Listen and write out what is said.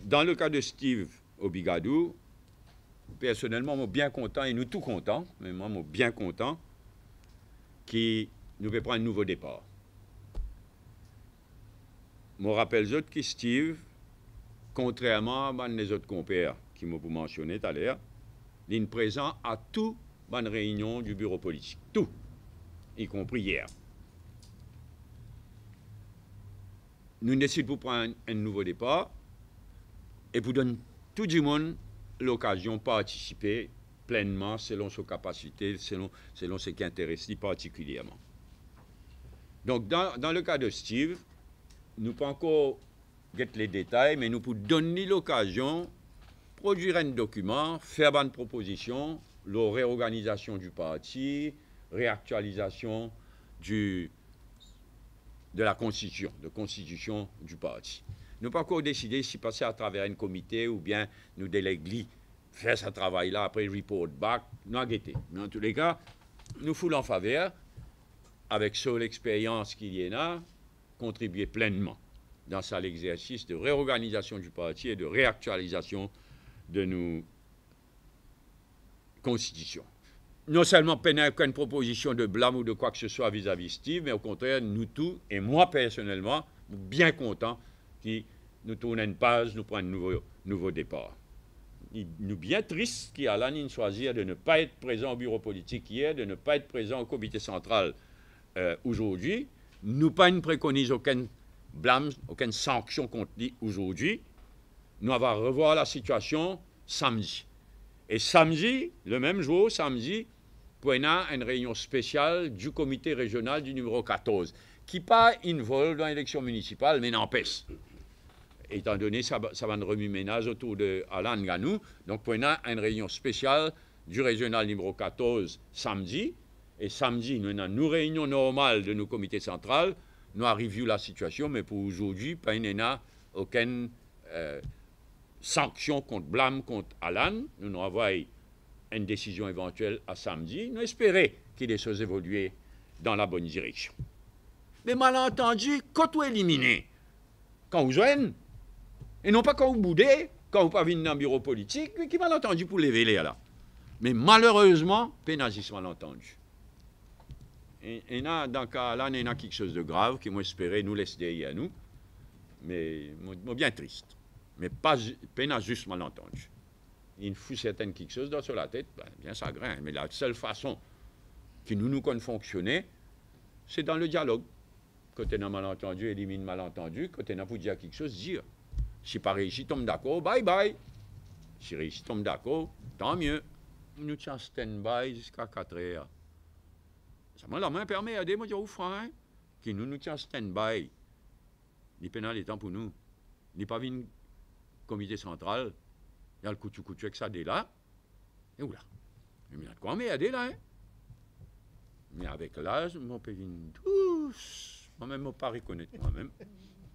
dans le cas de Steve Obigadou, personnellement, je suis bien content, et nous tous contents, mais moi, je suis bien content, qui nous fait prendre un nouveau départ. Je me rappelle autres que Steve, contrairement à les autres compères qui m'ont mentionné tout à l'heure, il est présent à toutes les réunions du bureau politique. Tout, y compris hier. Nous décidons pour prendre un nouveau départ et pour donner tout le monde l'occasion de participer pleinement selon ses capacités, selon ce qui intéresse particulièrement. Donc, dans le cas de Steve, nous ne pouvons pas encore get les détails, mais nous pouvons donner l'occasion de produire un document, faire une proposition, la réorganisation du parti, réactualisation de la constitution du parti. Nous n'avons pas encore décidé si passer à travers un comité ou bien nous déléguer faire ce travail-là, après report back, nous avons guetté. Mais en tous les cas, nous foulons en faveur, avec seule l'expérience qu'il y en a, contribuer pleinement dans l'exercice de réorganisation du parti et de réactualisation de nos constitutions. Non seulement peine qu'une proposition de blâme ou de quoi que ce soit vis-à-vis Steve, mais au contraire, nous tous, et moi personnellement, bien content que nous tournons une page, nous prenons un nouveau départ. Nous bien tristes qu'Alan choisir de ne pas être présent au bureau politique hier, de ne pas être présent au comité central aujourd'hui. Nous pas préconisons aucun blâme, aucune sanction contre lui aujourd'hui. Nous allons revoir la situation samedi. Et samedi, le même jour, samedi, pour une réunion spéciale du comité régional du numéro 14, qui pas involve dans l'élection municipale, mais n'empêche. Étant donné ça va un remue-ménage autour de Alan Ganou, donc pour une réunion spéciale du régional numéro 14 samedi, et samedi, nous avons nos réunions normales de nos comités centrales, nous avons revu la situation, mais pour aujourd'hui, pas aucune sanction contre blâme contre Alan. Nous nous envoyons une décision éventuelle à samedi. Nous espérons qu'il y ait des choses évoluer dans la bonne direction. Mais malentendu, quand vous éliminez, quand vous joignez, et non pas quand vous boudez, quand vous ne venez pas dans le bureau politique, mais qui malentendu pour les véler là. Mais malheureusement, pénagis malentendu. Et dans le cas là, il y a quelque chose de grave qui m'espérait nous laisser derrière nous. Mais moi bien triste. Mais pas juste malentendu. Il faut certaines quelque chose dans sur la tête, ben, bien chagrin. Mais la seule façon que nous connaissons fonctionner, c'est dans le dialogue. Quand on a malentendu, élimine malentendu. Quand on a pour dire quelque chose, dire. Si pas réussi, tombe d'accord, bye bye. Si réussi, tombe d'accord, tant mieux. Nous tiens stand-by jusqu'à 4 heures. Ça m'a la main permet à des mots au frein qui nous tient stand-by. Les pénal est temps pour nous. Il n'est pas vu comité central. Il y a le coutu avec ça dès là. Et où là? Il y a de quoi m'aider là. Hein? Mais avec l'âge, mon pays douce. Moi-même, je ne pas reconnaître moi-même.